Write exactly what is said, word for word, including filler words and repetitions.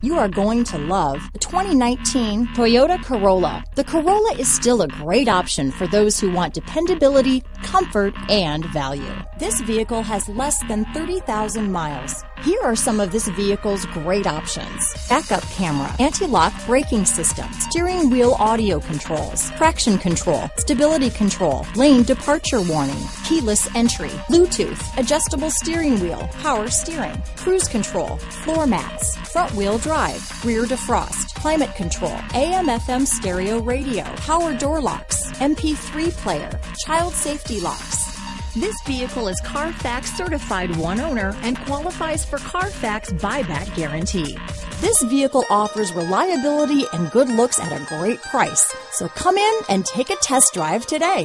You are going to love the twenty nineteen Toyota Corolla. The Corolla is still a great option for those who want dependability, comfort, and value. This vehicle has less than thirty thousand miles. Here are some of this vehicle's great options: backup camera, anti-lock braking system, steering wheel audio controls, traction control, stability control, lane departure warning, keyless entry, Bluetooth, adjustable steering wheel, power steering, cruise control, floor mats, front wheel drive, rear defrost, climate control, A M F M stereo radio, power door locks, M P three player, child safety locks. This vehicle is Carfax certified one owner and qualifies for Carfax buyback guarantee. This vehicle offers reliability and good looks at a great price. So come in and take a test drive today.